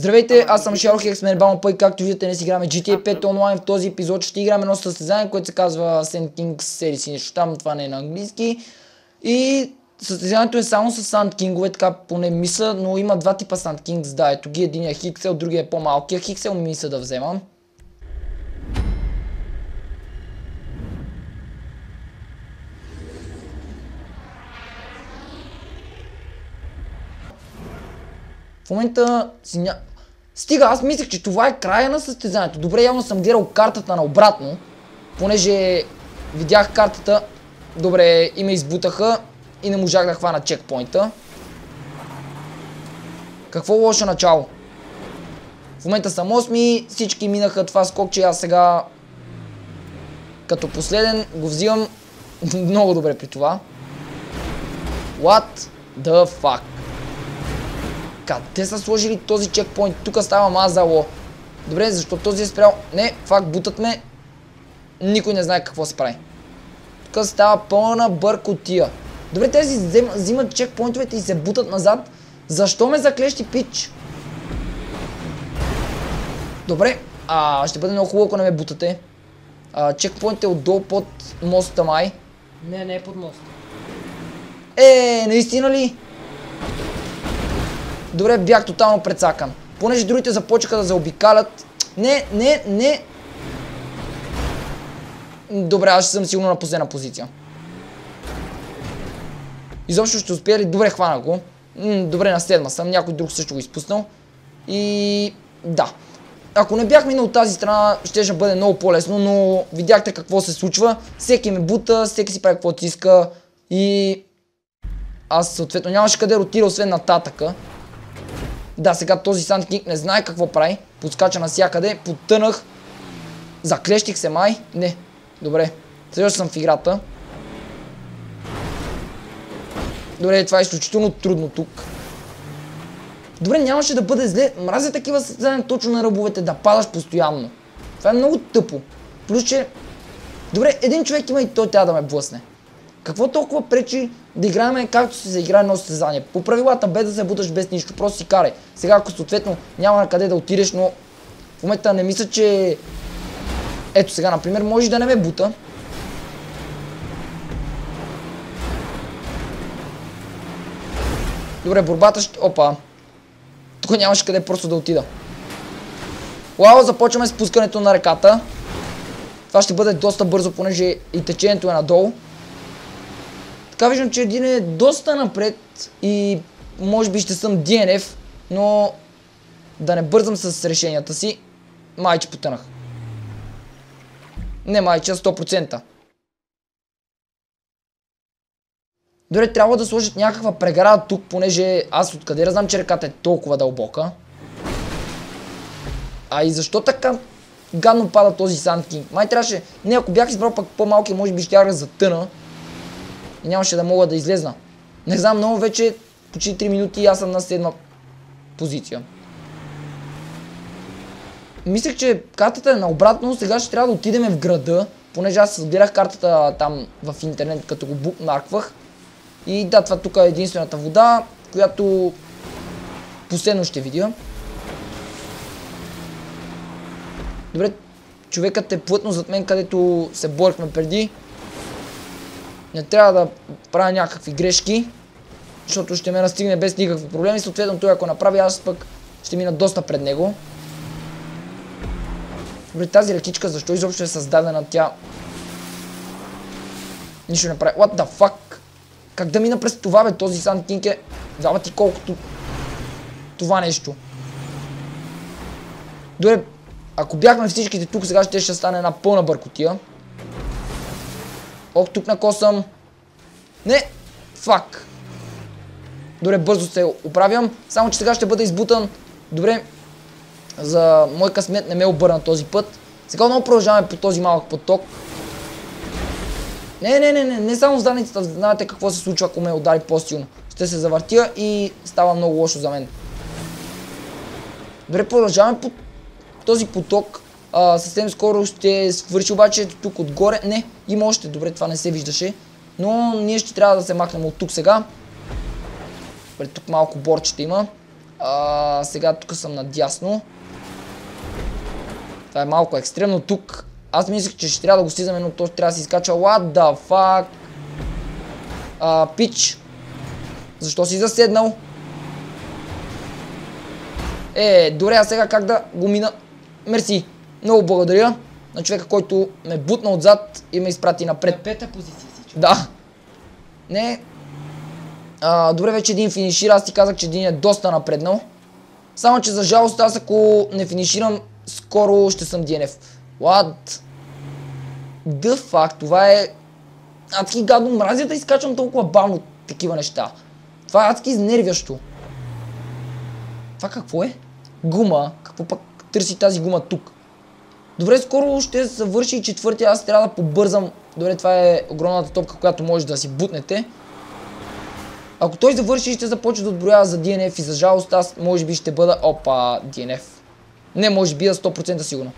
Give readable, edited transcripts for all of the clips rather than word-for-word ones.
Здравейте, аз съм Шерлок, сме Нербално Пъй, както виждате днес играме GTA 5 онлайн. В този епизод ще играме едно състезание, което се казва Sand Kings Series и нещо там, това не е на английски. И състезанието е само с Sand King-ове, така поне мисля, но има два типа Sand Kings, да, ето ги, един е Хиксел, другия е по-малкия. Хиксел мисля да вземам. В момента си Стига, аз мислех, че това е края на състезанието. Добре, явно съм гледал картата наобратно, понеже видях картата. Добре, и ме избутаха и не можах да хвана чекпоинта. Какво лошо начало. В момента съм 8, всички минаха това скокче, аз сега като последен го взимам много добре при това. What the fuck? Къде са сложили този чекпоинт? Тук става мазало. Добре, защо този е спрял? Не, факт, бутат ме. Никой не знае какво се прави. Тук става пълна бъркотия. Добре, тези взимат чекпоинтовете и се бутат назад. Защо ме заклещи, пич? Добре, ще бъде много хубаво, ако не ме бутате. Чекпоинт е отдолу под моста май. Не е под моста. Наистина ли? Добре, бях тотално прецакан. Понеже другите започнаха да заобикалят. Не. Добре, аз ще съм сигурно на последна позиция. Изобщо ще успея ли? Добре, хвана го. Добре, на седма съм. Някой друг също го изпуснал. И да. Ако не бях минал от тази страна, ще бъде много по-лесно, но видяхте какво се случва. Всеки ме бута, всеки си прави каквото иска. И аз съответно нямаше къде ротира, освен нататъка. Да, сега този Sand King не знае какво прави. Подскача навсякъде, потънах. Заклещих се май. Не, добре. Сега съм в играта. Добре, това е изключително трудно тук. Добре, нямаше да бъде зле. Мразя такива състезания точно на ръбовете, да падаш постоянно. Това е много тъпо. Плюс, че... Добре, един човек има и той трябва да ме блъсне. Какво толкова пречи да играем както си заиграе едно състезание? По правилата, без да се буташ, без нищо, просто си карай. Сега, ако съответно няма на къде да отидеш, но в момента не мисля, че... Ето сега, например, може да не ме бута. Добре, борбата ще... Опа. Тук нямаше къде просто да отида. Уау, започваме спускането на реката. Това ще бъде доста бързо, понеже и течението е надолу. Така виждам, че един е доста напред и може би ще съм DNF, но да не бързам с решенията си. Майче потънах. Не майче, 100%. Добре, трябва да сложат някаква преграда тук, понеже аз откъде знам, че реката е толкова дълбока. И защо така гадно пада този Sand King? Май трябваше... Не, ако бях избрал пък по-малки, може би щях да затъна. И нямаше да мога да излезна. Не знам, много вече почти 3 минути и аз съм на 7 позиция. Мислех, че картата е наобратно, сега ще трябва да отидем в града, понеже аз гледах картата там в интернет, като го букмарквах. И да, това тук е единствената вода, която последно ще видя. Добре, човекът е плътно зад мен, където се борихме преди. Не трябва да правя някакви грешки, защото ще ме настигне без никакви проблеми. Съответно той ако направи, аз пък ще мина доста пред него. Добре, тази рекичка защо изобщо е създадена тя? Нищо не прави. What the fuck? Как да мина през това, бе? Този Sand King е два пъти колкото това нещо. Добре, ако бяхме всичките тук, сега ще стане една пълна бъркотия. Ох, тук накосам. Не! Фак! Добре, бързо се оправям. Само, че сега ще бъда избутан. Добре. За мой късмет не ме обърна този път. Сега отново продължаваме по този малък поток. Не само с данницата. Знаете какво се случва, ако ме удари по-силно. Ще се завъртя и става много лошо за мен. Добре, продължаваме по този поток. Съвсем скоро ще свърши, обаче тук отгоре. Не, има още. Добре, това не се виждаше. Но ние ще трябва да се махнем от тук сега. Добре, тук малко борчета има. Сега тук съм надясно. Това е малко екстремно тук. Аз мислех, че ще трябва да го слизаме, но то трябва да се изкачва. What the fuck? Пич. Защо си заседнал? Добре, а сега как да го мина? Мерси. Много благодаря на човека, който ме бутна отзад и ме изпрати напред. Пета позиция си, човек. Да. Не. Добре, вече един финишира. Аз ти казах, че един е доста напреднал. Само, че за жалост аз ако не финиширам, скоро ще съм DNF. What the fuck? Това е адски гадно. Мразя да изкачвам толкова бавно такива неща. Това е адски изнервящо. Това какво е? Гума. Какво пък търси тази гума тук? Добре, скоро ще завърши и четвъртия. Аз трябва да побързам. Добре, това е огромната топка, която може да си бутнете. Ако той завърши, ще започне да отброява за DNF и за жалост аз може би ще бъда... Опа, DNF. Не, може би да 100% сигурно.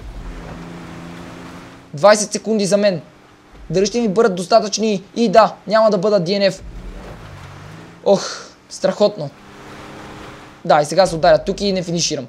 20 секунди за мен. Дали ще ми бъдат достатъчни? И да, няма да бъда DNF. Ох, страхотно. Да, и сега се ударя тук и не финиширам.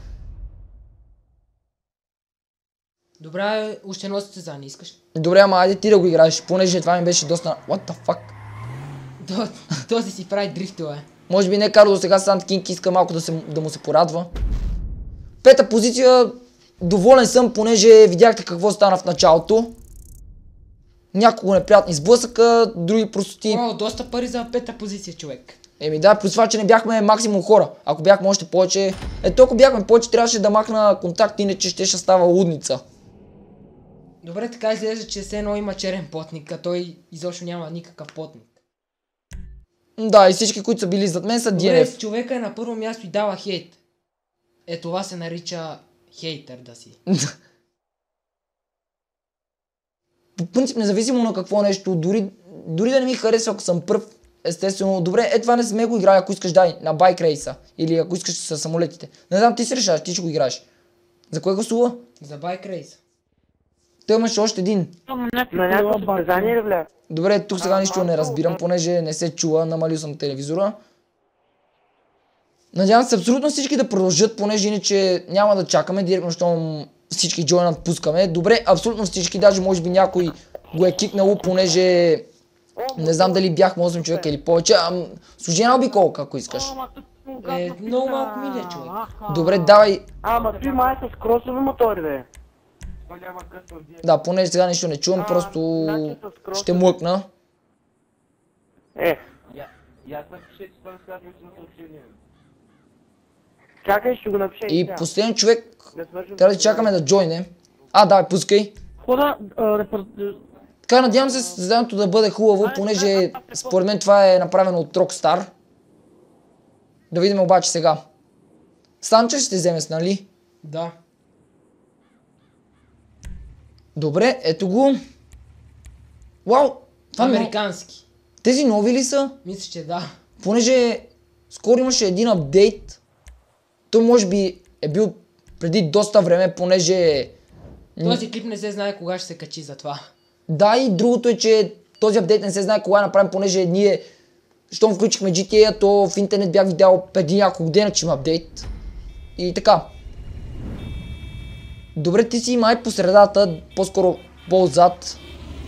Добре, още едно състезание искаш? Добре, ама айде ти да го играеш, понеже това ми беше доста... What the fuck? Този си прави дрифтове. Може би не Карло, сега Санд Кинг иска малко да му се порадва. Пета позиция, доволен съм, понеже видяхте какво стана в началото. Няколко неприятни сблъсъка, други простоти. О, доста пари за пета позиция, човек. Еми да, плюс това, че не бяхме максимум хора. Ако бяхме още повече... Ако бяхме повече, трябваше да махна контакт, иначе ще става лудница. Добре, така изглежда, че все едно има черен потник, а той изобщо няма никакъв потник. Да, и всички, които са били зад мен са DNF. Добре, човека е на първо място и дава хейт. Това се нарича хейтър да си. По принцип, независимо на какво нещо, дори да не ми харесва, ако съм пръв, естествено, добре, това не сме го играли, ако искаш дай, на байк рейса, или ако искаш с самолетите. Не знам, ти си решаваш, ти ще го играеш. За кое гласува? За байк рейс. Той имаше още един. На някакво състезание ли влез? Добре, тук сега нищо не разбирам, понеже не се чува, намалил съм телевизора. Надявам се абсолютно всички да продължат, понеже иначе няма да чакаме, директно щом всички джойнат пускаме. Добре, абсолютно всички, даже може би някой го е кикнало, понеже не знам дали бяхме 8 човека или повече. Служи една обиколка, ако искаш. Много малко милия, човек. Добре, давай. Ама ти май с кросови мотори, бе. Да, понеже сега нищо не чувам, просто ще млъкна. Чакай, ще го напиша И последен човек трябва да чакаме да джойне. Давай, пускай. Така, надявам се състезанието да бъде хубаво, понеже според мен това е направено от Rockstar. Да видим обаче сега. Санчес ще вземе с, нали? Да. Добре, ето го. Вау! Американски. Тези нови ли са? Мисля, че да. Понеже скоро имаше един апдейт. Той може би е бил преди доста време, понеже... Този клип не се знае кога ще се качи за това. Да, и другото е, че този апдейт не се знае кога направим, понеже ние, щом включихме GTA, то в интернет бях видял преди няколко дена, че има апдейт. И така. Добре, ти си май по средата, по-скоро по-отзад.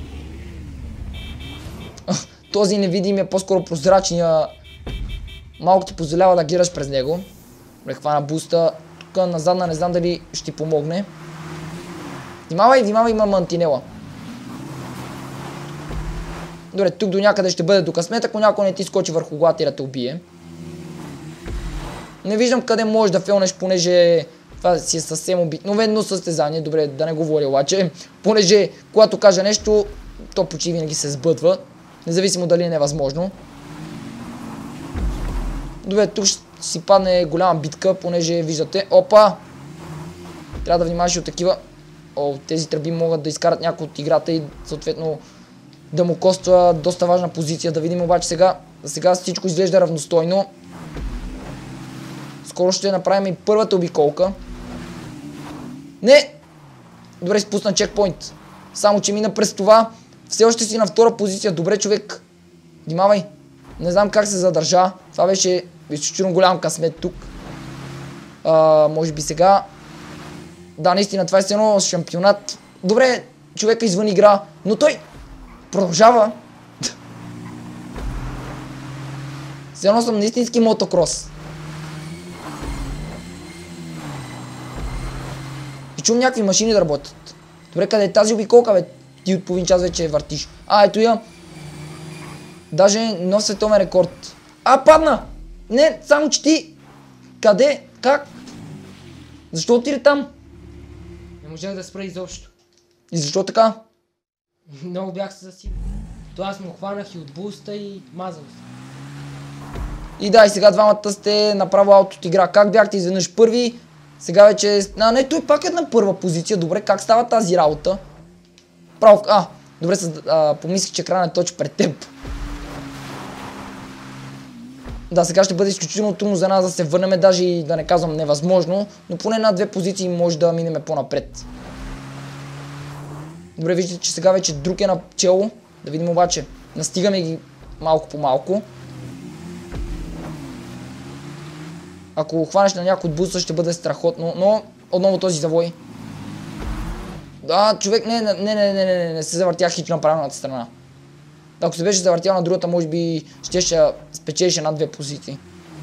Този невидим е по-скоро прозрачния. Малко ти позволява да гледаш през него. Хвана буста. Тук назадна не знам дали ще ти помогне. Внимавай, има мантинела. Добре, тук до някъде ще бъде до късмет, ако някой не ти скочи върху главата и да те убие. Не виждам къде можеш да фелнеш, понеже това си е съвсем обикновено състезание. Добре, да не говоря обаче, понеже когато кажа нещо, то почти винаги се сбъдва. Независимо дали е невъзможно. Добре, тук ще си падне голяма битка, понеже виждате. Опа! Трябва да внимаваш от такива. Тези тръби могат да изкарат някой от играта и съответно да му коства доста важна позиция. Да видим обаче сега. Сега всичко изглежда равностойно. Скоро ще направим и първата обиколка. Не! Добре, спусна чекпоинт. Само че мина през това. Все още си на втора позиция. Добре, човек. Внимавай. Не знам как се задържа. Това беше изключително голям късмет тук. Може би сега. Да, наистина, това е все едно шампионат. Добре, човека извън игра, но той продължава. Все едно съм на истински мотокрос. И чувам някакви машини да работят. Добре, къде е тази обиколка, бе? Ти от половин час вече въртиш. Ето я. Даже нов световен рекорд. Падна! Не, само че ти... Къде? Как? Защо отиде там? Не можах да спра изобщо. И защо така? Много бях се засилил. То аз му хванах и от буста и мазал се. И да, и сега двамата сте направо аут от игра. Как бяхте изведнъж първи? Сега вече... не, той пак е на първа позиция. Добре, как става тази работа? Право... добре, помислих, че края е точно пред теб. Да, сега ще бъде изключително трудно за нас да се върнем, даже и да не казвам невъзможно, но поне на 2 позиции може да минем по-напред. Добре, виждате, че сега вече друг е начело. Да видим обаче. Настигаме ги малко по малко. Ако хванеш на някой от буса, ще бъде страхотно, но отново този завой. Да, човек, не се завъртях хич на правилната страна. Ако се беше завъртял на другата, може би ще спечелише над 2 позиции.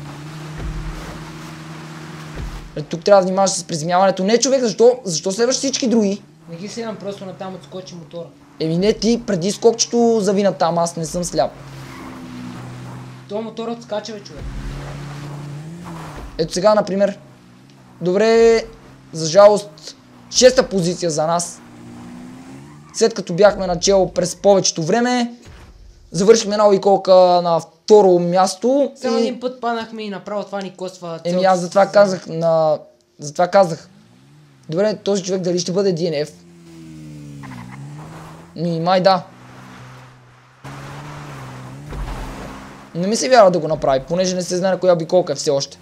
Тук трябва да внимаваш с приземяването. Не, човек, защо следваш всички други? Не ги следвам, просто натам отскочи мотора. Не, ти преди скокчето завина там, аз не съм сляп. Това моторът скача, бе, човек. Ето сега, например. Добре, за жалост, 6-та позиция за нас. След като бяхме начело през повечето време, завършихме една обиколка на второ място. Само един път паднахме и направо това ни коства. Аз затова казах. Добре, този човек дали ще бъде DNF? Май да. Не ми се вярва да го направи, понеже не се знае на коя обиколка е все още.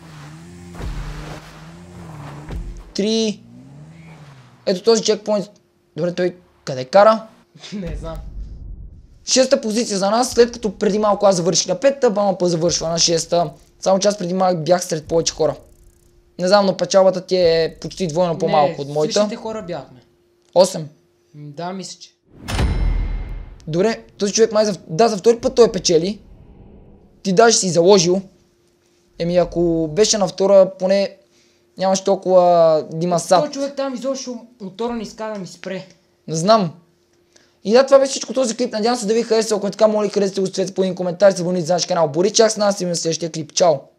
3. Ето този чекпоинт. Добре, той къде кара? Не знам. 6-та позиция за нас, след като преди малко аз завърших на 5-та, Бамапа завършва на 6-та. Само че аз преди малко бях сред повече хора. Не знам, но печалбата ти е почти двойно по-малко от моята. Същите хора бяхме. 8. Да, мисля, че. Добре, този човек май за втори път той печели. Ти даже си заложил. Ако беше на втора, поне нямаш толкова да има сад. Той човек там изобщо мотора не иска да ми спре. Не знам. И да, това беше всичко този клип. Надявам се да ви хареса. Ако е така, моля, харесате го, оставете по един коментар, се абонирайте за нашия канал. Бори чак с нас и на следващия клип. Чао!